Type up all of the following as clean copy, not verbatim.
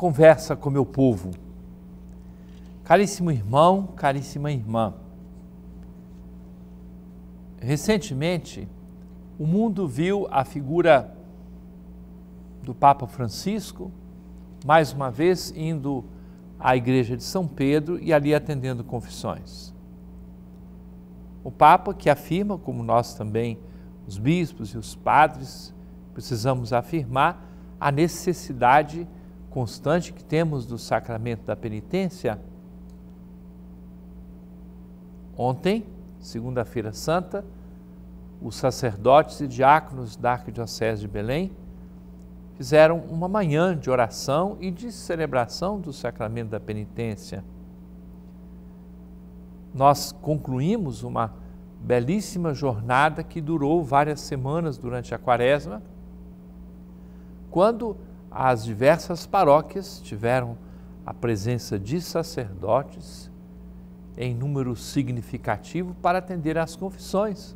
conversa com meu povo. Caríssimo irmão, caríssima irmã, recentemente o mundo viu a figura do Papa Francisco, mais uma vez indo à igreja de São Pedro e ali atendendo confissões. O Papa que afirma, como nós também, os bispos e os padres, precisamos afirmar a necessidade constante que temos do sacramento da penitência. Ontem, segunda-feira santa, os sacerdotes e diáconos da Arquidiocese de Belém fizeram uma manhã de oração e de celebração do sacramento da penitência. Nós concluímos uma belíssima jornada que durou várias semanas durante a Quaresma, quando as diversas paróquias tiveram a presença de sacerdotes em número significativo para atender às confissões.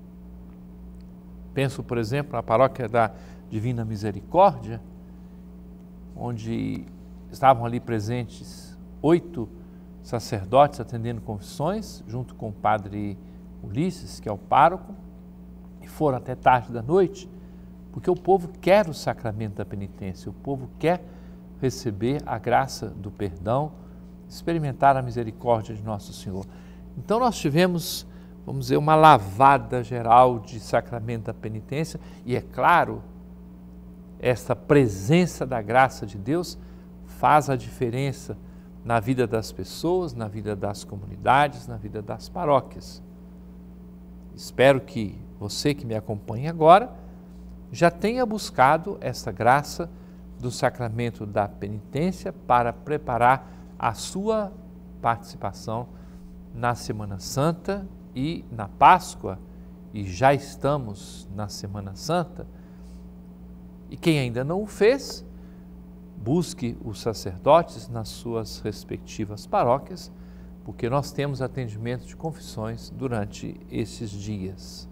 Penso, por exemplo, na paróquia da Divina Misericórdia, onde estavam ali presentes 8 sacerdotes atendendo confissões, junto com o padre Ulisses, que é o pároco, e foram até tarde da noite, porque o povo quer o sacramento da penitência, o povo quer receber a graça do perdão, experimentar a misericórdia de Nosso Senhor. Então nós tivemos, vamos dizer, uma lavada geral de sacramento da penitência e, é claro, esta presença da graça de Deus faz a diferença na vida das pessoas, na vida das comunidades, na vida das paróquias. Espero que você que me acompanha agora já tenha buscado esta graça do sacramento da penitência para preparar a sua participação na Semana Santa e na Páscoa, e já estamos na Semana Santa. E quem ainda não o fez, busque os sacerdotes nas suas respectivas paróquias, porque nós temos atendimento de confissões durante esses dias.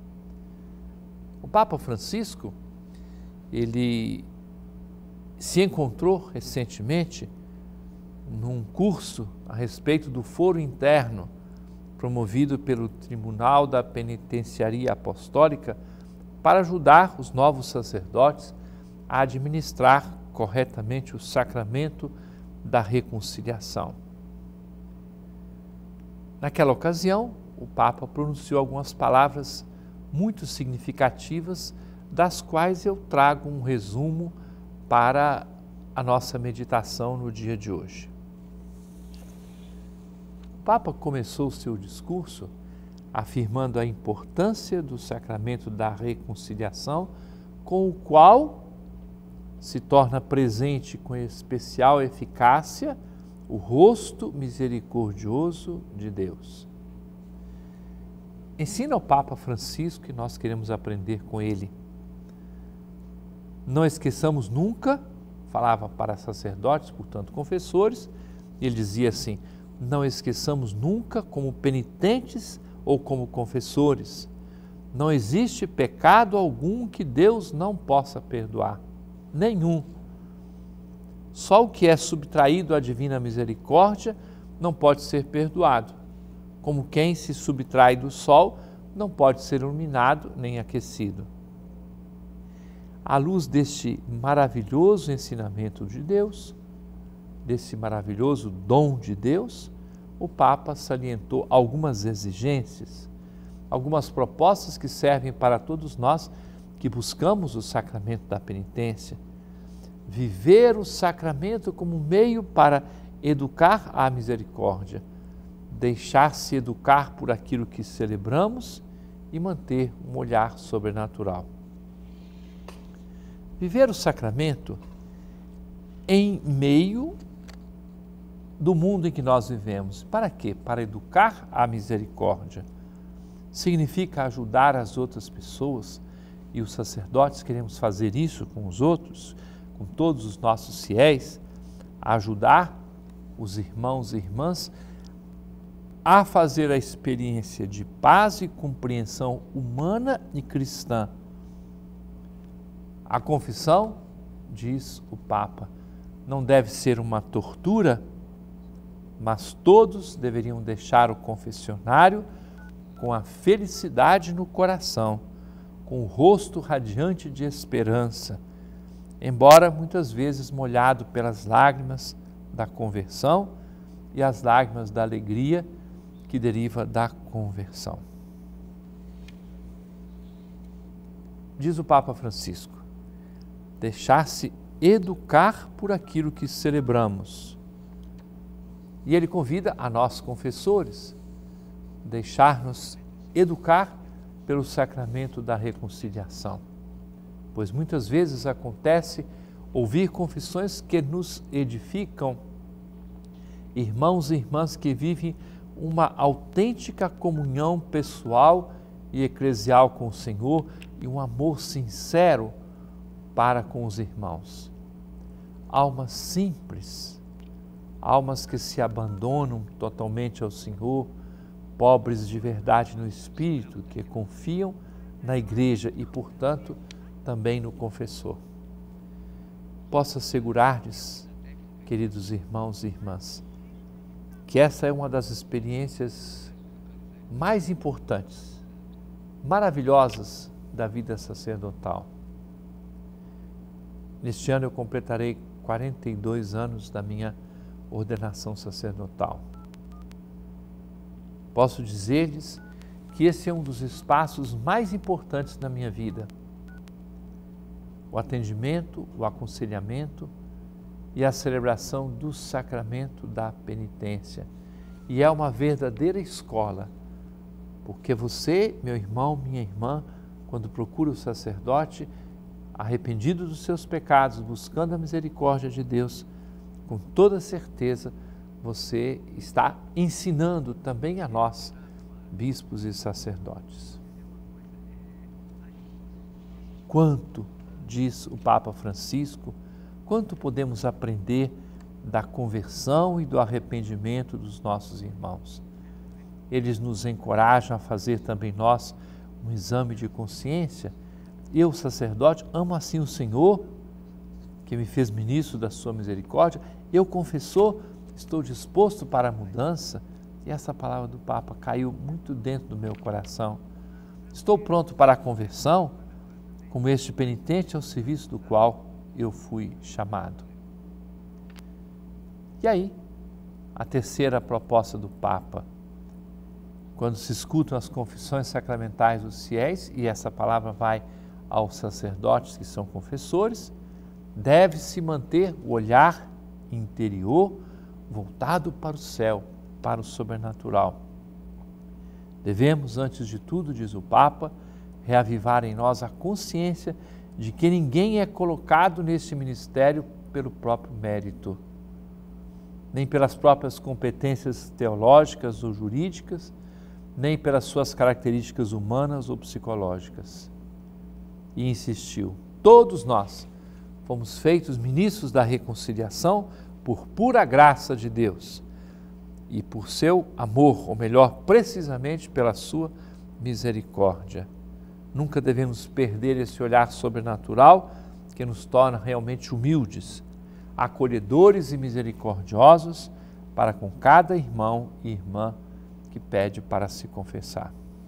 O Papa Francisco, ele se encontrou recentemente num curso a respeito do foro interno promovido pelo Tribunal da Penitenciaria Apostólica para ajudar os novos sacerdotes a administrar corretamente o sacramento da reconciliação. Naquela ocasião, o Papa pronunciou algumas palavras muito significativas, das quais eu trago um resumo para a nossa meditação no dia de hoje. O Papa começou o seu discurso afirmando a importância do sacramento da reconciliação, com o qual se torna presente com especial eficácia o rosto misericordioso de Deus. Ensina o Papa Francisco, que nós queremos aprender com ele. Não esqueçamos nunca, falava para sacerdotes, portanto confessores, ele dizia assim: não esqueçamos nunca, como penitentes ou como confessores, não existe pecado algum que Deus não possa perdoar, nenhum. Só o que é subtraído à divina misericórdia não pode ser perdoado, como quem se subtrai do sol não pode ser iluminado nem aquecido. À luz deste maravilhoso ensinamento de Deus, desse maravilhoso dom de Deus, o Papa salientou algumas exigências, algumas propostas que servem para todos nós que buscamos o sacramento da penitência. Viver o sacramento como meio para educar a misericórdia, deixar-se educar por aquilo que celebramos e manter um olhar sobrenatural. Viver o sacramento em meio do mundo em que nós vivemos. Para quê? Para educar a misericórdia. Significa ajudar as outras pessoas, e os sacerdotes queremos fazer isso com os outros, com todos os nossos fiéis, a ajudar os irmãos e irmãs a fazer a experiência de paz e compreensão humana e cristã. A confissão, diz o Papa, não deve ser uma tortura, mas todos deveriam deixar o confessionário com a felicidade no coração, com o rosto radiante de esperança, embora muitas vezes molhado pelas lágrimas da conversão e as lágrimas da alegria que deriva da conversão. Diz o Papa Francisco: deixar-se educar por aquilo que celebramos. E ele convida a nós, confessores, deixar-nos educar pelo sacramento da reconciliação, pois muitas vezes acontece ouvir confissões que nos edificam, irmãos e irmãs que vivem uma autêntica comunhão pessoal e eclesial com o Senhor e um amor sincero para com os irmãos. Almas simples, almas que se abandonam totalmente ao Senhor, pobres de verdade no Espírito, que confiam na Igreja e, portanto, também no confessor. Posso assegurar-lhes, queridos irmãos e irmãs, que essa é uma das experiências mais importantes, maravilhosas da vida sacerdotal. Neste ano eu completarei 42 anos da minha ordenação sacerdotal. Posso dizer-lhes que esse é um dos espaços mais importantes da minha vida. O atendimento, o aconselhamento e a celebração do sacramento da penitência. E é uma verdadeira escola, porque você, meu irmão, minha irmã, quando procura o sacerdote, arrependido dos seus pecados, buscando a misericórdia de Deus, com toda certeza você está ensinando também a nós, bispos e sacerdotes. Quanto, diz o Papa Francisco, quanto podemos aprender da conversão e do arrependimento dos nossos irmãos. Eles nos encorajam a fazer também nós um exame de consciência. Eu, sacerdote, amo assim o Senhor, que me fez ministro da sua misericórdia. Eu, confessor, estou disposto para a mudança. E essa palavra do Papa caiu muito dentro do meu coração. Estou pronto para a conversão, como este penitente ao serviço do qual eu fui chamado. E aí, a terceira proposta do Papa, quando se escutam as confissões sacramentais dos fiéis, e essa palavra vai aos sacerdotes que são confessores, deve-se manter o olhar interior voltado para o céu, para o sobrenatural. Devemos, antes de tudo, diz o Papa, reavivar em nós a consciência de que ninguém é colocado nesse ministério pelo próprio mérito, nem pelas próprias competências teológicas ou jurídicas, nem pelas suas características humanas ou psicológicas. E insistiu: todos nós fomos feitos ministros da reconciliação por pura graça de Deus e por seu amor, ou melhor, precisamente pela sua misericórdia. Nunca devemos perder esse olhar sobrenatural que nos torna realmente humildes, acolhedores e misericordiosos para com cada irmão e irmã que pede para se confessar.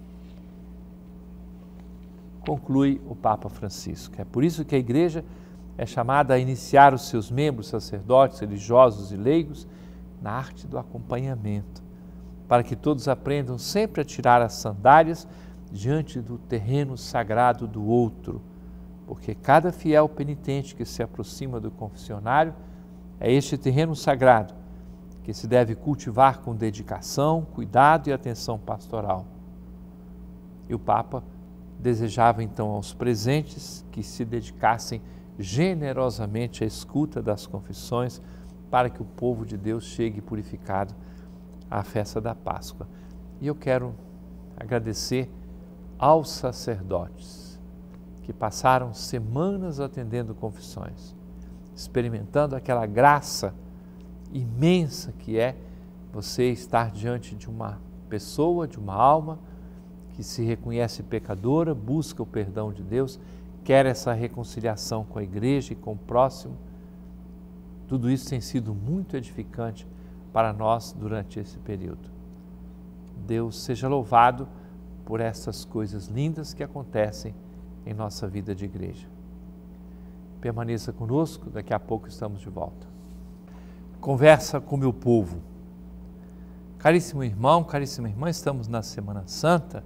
Conclui o Papa Francisco. É por isso que a Igreja é chamada a iniciar os seus membros, sacerdotes, religiosos e leigos, na arte do acompanhamento, para que todos aprendam sempre a tirar as sandálias diante do terreno sagrado do outro, porque cada fiel penitente que se aproxima do confessionário é este terreno sagrado que se deve cultivar com dedicação, cuidado e atenção pastoral. E o Papa desejava então aos presentes que se dedicassem generosamente à escuta das confissões para que o povo de Deus chegue purificado à festa da Páscoa. E eu quero agradecer aos sacerdotes que passaram semanas atendendo confissões, experimentando aquela graça imensa que é você estar diante de uma pessoa, de uma alma que se reconhece pecadora, busca o perdão de Deus, quer essa reconciliação com a Igreja e com o próximo Tudo isso tem sido muito edificante para nós durante esse período. Deus seja louvado por essas coisas lindas que acontecem em nossa vida de igreja. Permaneça conosco, daqui a pouco estamos de volta. Conversa com meu povo. Caríssimo irmão, caríssima irmã, estamos na Semana Santa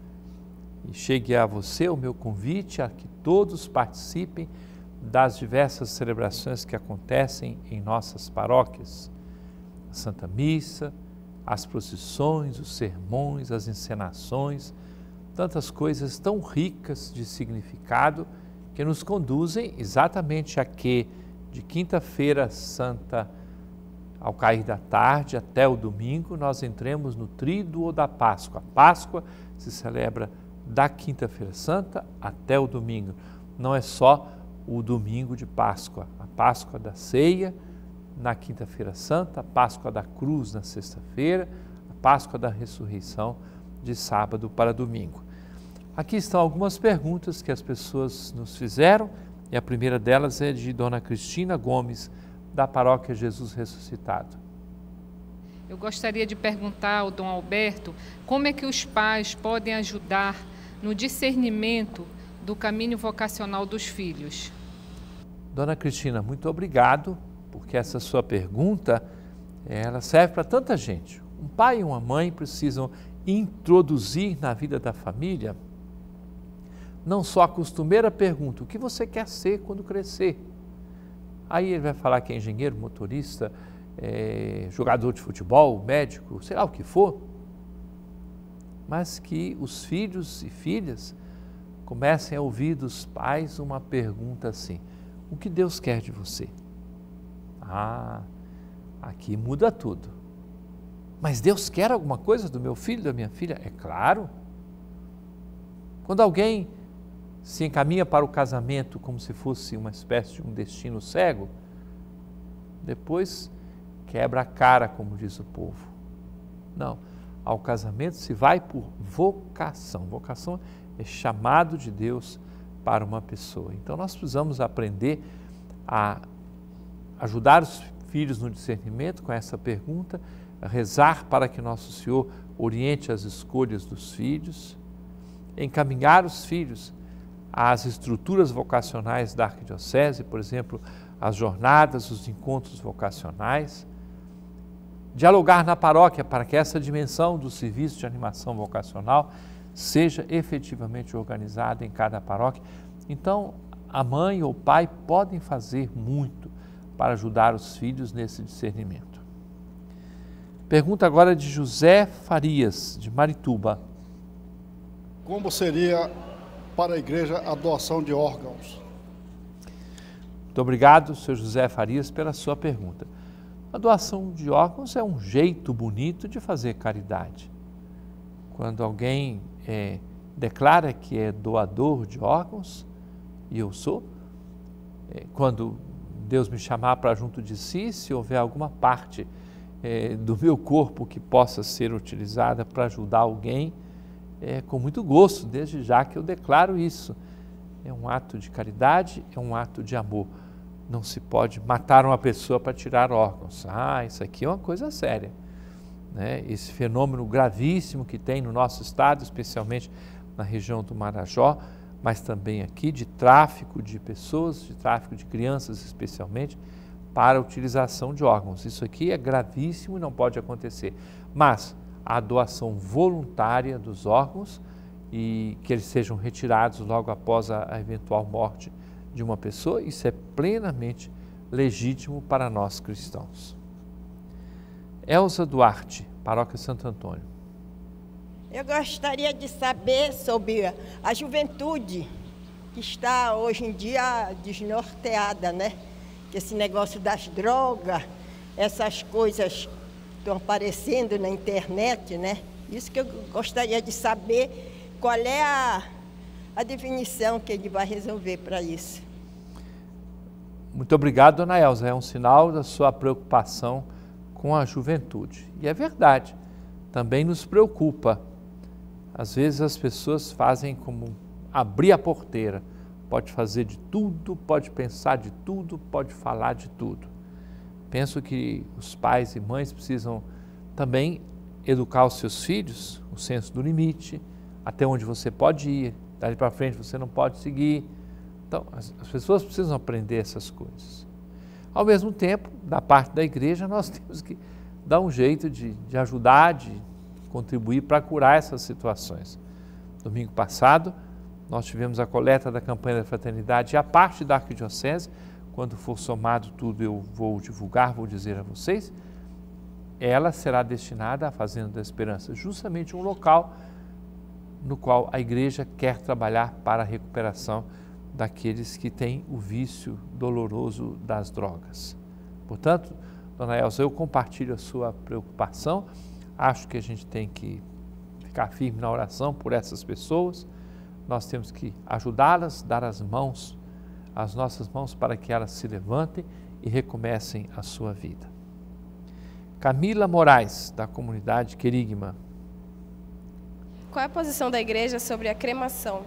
e chegue a você o meu convite a que todos participem das diversas celebrações que acontecem em nossas paróquias. A Santa Missa, as procissões, os sermões, as encenações, tantas coisas tão ricas de significado que nos conduzem exatamente a que, de quinta-feira santa ao cair da tarde até o domingo, nós entremos no tríduo da Páscoa. A Páscoa se celebra da quinta-feira santa até o domingo. Não é só o domingo de Páscoa, a Páscoa da ceia na quinta-feira santa, a Páscoa da cruz na sexta-feira, a Páscoa da ressurreição de sábado para domingo. Aqui estão algumas perguntas que as pessoas nos fizeram e a primeira delas é de Dona Cristina Gomes, da Paróquia Jesus Ressuscitado. Eu gostaria de perguntar ao Dom Alberto como é que os pais podem ajudar no discernimento do caminho vocacional dos filhos. Dona Cristina, muito obrigado, porque essa sua pergunta, ela serve para tanta gente. Um pai e uma mãe precisam introduzir na vida da família não só a costumeira pergunta, o que você quer ser quando crescer? Aí ele vai falar que é engenheiro, motorista, jogador de futebol, médico, sei lá o que for, mas que os filhos e filhas comecem a ouvir dos pais uma pergunta assim, o que Deus quer de você? Ah, aqui muda tudo. Mas Deus quer alguma coisa do meu filho, da minha filha? É claro. Quando alguém se encaminha para o casamento como se fosse uma espécie de um destino cego, depois quebra a cara, como diz o povo. Não, ao casamento se vai por vocação. Vocação é chamado de Deus para uma pessoa. Então nós precisamos aprender a ajudar os filhos no discernimento com essa pergunta, a rezar para que Nosso Senhor oriente as escolhas dos filhos, encaminhar os filhos às estruturas vocacionais da Arquidiocese, por exemplo, as jornadas, os encontros vocacionais, dialogar na paróquia para que essa dimensão do serviço de animação vocacional seja efetivamente organizada em cada paróquia. Então, a mãe ou o pai podem fazer muito para ajudar os filhos nesse discernimento. Pergunta agora de José Farias, de Marituba. Como seria para a igreja a doação de órgãos? Muito obrigado, Sr. José Farias, pela sua pergunta. A doação de órgãos é um jeito bonito de fazer caridade. Quando alguém declara que é doador de órgãos, e eu sou, quando Deus me chamar para junto de si, se houver alguma parte do meu corpo que possa ser utilizada para ajudar alguém, com muito gosto, desde já que eu declaro isso. É um ato de caridade, é um ato de amor. Não se pode matar uma pessoa para tirar órgãos. Ah, isso aqui é uma coisa séria, né? Esse fenômeno gravíssimo que tem no nosso estado, especialmente na região do Marajó, mas também aqui de tráfico de pessoas, de tráfico de crianças especialmente, para a utilização de órgãos. Isso aqui é gravíssimo e não pode acontecer. Mas a doação voluntária dos órgãos e que eles sejam retirados logo após a eventual morte de uma pessoa, isso é plenamente legítimo para nós cristãos. Elza Duarte, Paróquia Santo Antônio. Eu gostaria de saber sobre a juventude que está hoje em dia desnorteada, né? Esse negócio das drogas, essas coisas estão aparecendo na internet, né? Isso que eu gostaria de saber, qual é a definição que ele vai resolver para isso. Muito obrigado, dona Elza. É um sinal da sua preocupação com a juventude. E é verdade, também nos preocupa. Às vezes as pessoas fazem como abrir a porteira. Pode fazer de tudo, pode pensar de tudo, pode falar de tudo. penso que os pais e mães precisam também educar os seus filhos, o senso do limite, até onde você pode ir, dali para frente você não pode seguir. Então, as pessoas precisam aprender essas coisas. Ao mesmo tempo, da parte da igreja, nós temos que dar um jeito de ajudar, de contribuir para curar essas situações. Domingo passado, nós tivemos a coleta da campanha da fraternidade e a parte da arquidiocese, quando for somado tudo eu vou divulgar, vou dizer a vocês, ela será destinada à Fazenda da Esperança, justamente um local no qual a igreja quer trabalhar para a recuperação daqueles que têm o vício doloroso das drogas. Portanto, dona Elza, eu compartilho a sua preocupação, acho que a gente tem que ficar firme na oração por essas pessoas, nós temos que ajudá-las, dar as nossas mãos para que elas se levantem e recomecem a sua vida. Camila Moraes, da comunidade Querigma. Qual é a posição da igreja sobre a cremação?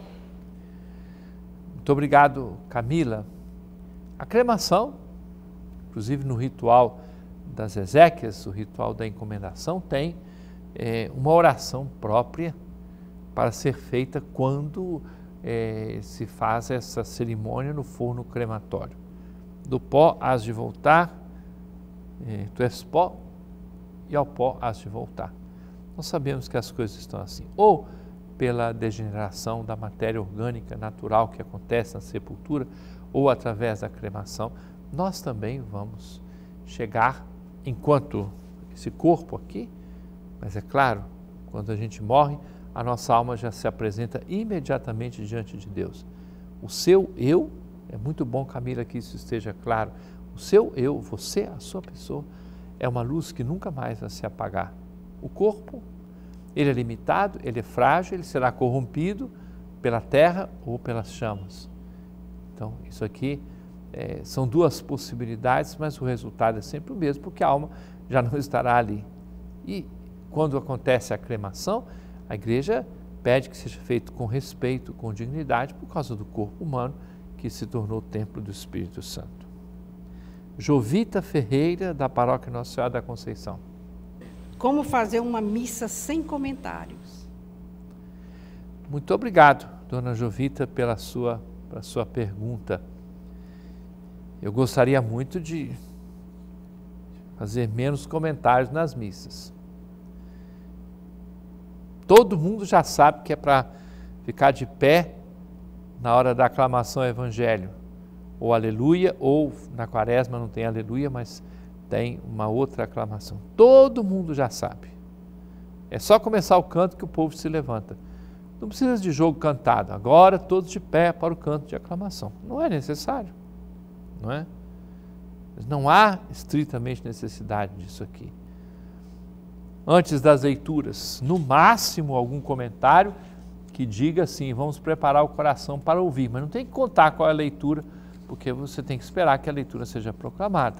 Muito obrigado, Camila. A cremação, inclusive no ritual das exéquias, o ritual da encomendação, tem uma oração própria para ser feita quando se faz essa cerimônia no forno crematório. Do pó hás de voltar, tu és pó, e ao pó hás de voltar. Nós sabemos que as coisas estão assim, ou pela degeneração da matéria orgânica natural que acontece na sepultura, ou através da cremação, nós também vamos chegar, enquanto esse corpo aqui, mas é claro, quando a gente morre, a nossa alma já se apresenta imediatamente diante de Deus. O seu eu, é muito bom, Camila, que isso esteja claro, o seu eu, você, a sua pessoa, é uma luz que nunca mais vai se apagar. O corpo, ele é limitado, ele é frágil, ele será corrompido pela terra ou pelas chamas. Então, isso aqui são duas possibilidades, mas o resultado é sempre o mesmo, porque a alma já não estará ali. E quando acontece a cremação, a igreja pede que seja feito com respeito, com dignidade, por causa do corpo humano que se tornou o templo do Espírito Santo. Jovita Ferreira, da paróquia Nossa Senhora da Conceição. Como fazer uma missa sem comentários? Muito obrigado, dona Jovita, pela sua pergunta. Eu gostaria muito de fazer menos comentários nas missas. Todo mundo já sabe que é para ficar de pé na hora da aclamação ao Evangelho, ou aleluia, ou na quaresma não tem aleluia, mas tem uma outra aclamação. Todo mundo já sabe. É só começar o canto que o povo se levanta. Não precisa de jogo cantado. Agora todos de pé para o canto de aclamação. Não é necessário, não é? Não há estritamente necessidade disso aqui. Antes das leituras, no máximo algum comentário que diga assim, vamos preparar o coração para ouvir, mas não tem que contar qual é a leitura, porque você tem que esperar que a leitura seja proclamada.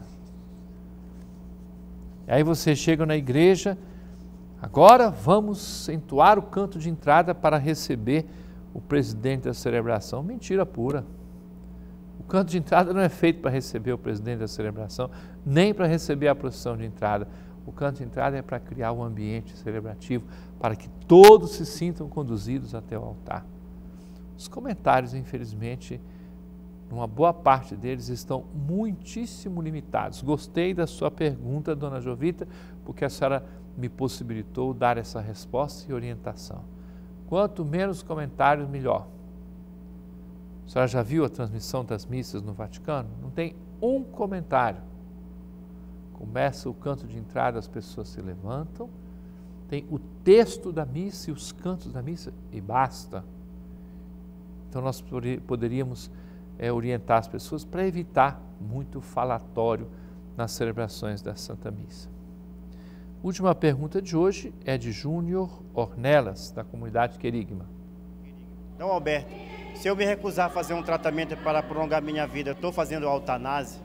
E aí você chega na igreja, agora vamos entoar o canto de entrada para receber o presidente da celebração. Mentira pura. O canto de entrada não é feito para receber o presidente da celebração, nem para receber a procissão de entrada. O canto de entrada é para criar um ambiente celebrativo, para que todos se sintam conduzidos até o altar. Os comentários, infelizmente, uma boa parte deles estão muitíssimo limitados. Gostei da sua pergunta, dona Jovita, porque a senhora me possibilitou dar essa resposta e orientação. Quanto menos comentários, melhor. A senhora já viu a transmissão das missas no Vaticano? Não tem um comentário. Começa o canto de entrada, as pessoas se levantam, tem o texto da missa e os cantos da missa e basta. Então nós poderíamos orientar as pessoas para evitar muito falatório nas celebrações da Santa Missa. Última pergunta de hoje é de Júnior Ornelas, da comunidade Querigma. Então, Alberto, se eu me recusar a fazer um tratamento para prolongar minha vida, eu estou fazendo eutanásia?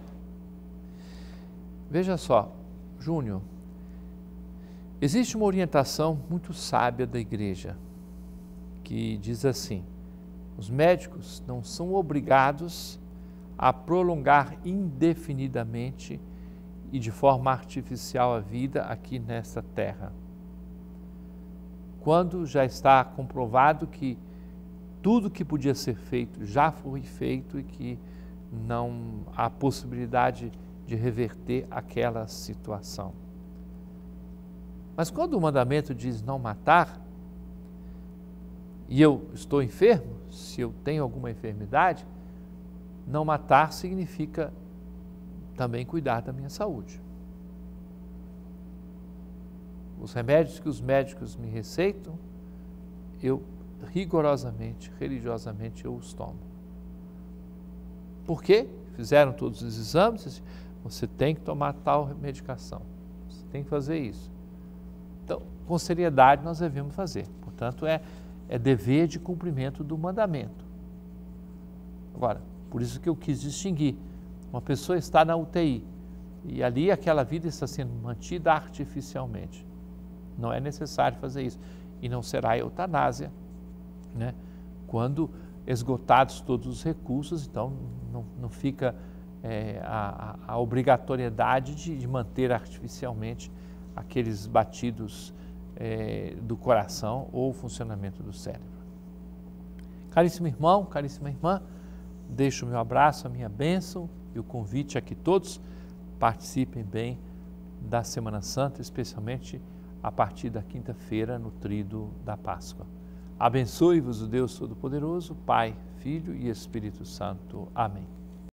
Veja só, Júnior, existe uma orientação muito sábia da igreja, que diz assim, os médicos não são obrigados a prolongar indefinidamente e de forma artificial a vida aqui nesta terra. Quando já está comprovado que tudo que podia ser feito já foi feito e que não há possibilidade de reverter aquela situação. Mas quando o mandamento diz não matar, e eu estou enfermo, se eu tenho alguma enfermidade, não matar significa também cuidar da minha saúde. Os remédios que os médicos me receitam, eu rigorosamente, religiosamente, eu os tomo. Por quê? Fizeram todos os exames, você tem que tomar tal medicação, você tem que fazer isso. Então, com seriedade nós devemos fazer. Portanto, é dever de cumprimento do mandamento. Agora, por isso que eu quis distinguir. Uma pessoa está na UTI e ali aquela vida está sendo mantida artificialmente. Não é necessário fazer isso. E não será eutanásia, né? Quando esgotados todos os recursos, então não fica a obrigatoriedade de manter artificialmente aqueles batidos do coração ou o funcionamento do cérebro. Caríssimo irmão, caríssima irmã, deixo o meu abraço, a minha bênção e o convite a que todos participem bem da Semana Santa, especialmente a partir da quinta-feira no Tríduo da Páscoa. Abençoe-vos o Deus Todo-Poderoso, Pai, Filho e Espírito Santo. Amém.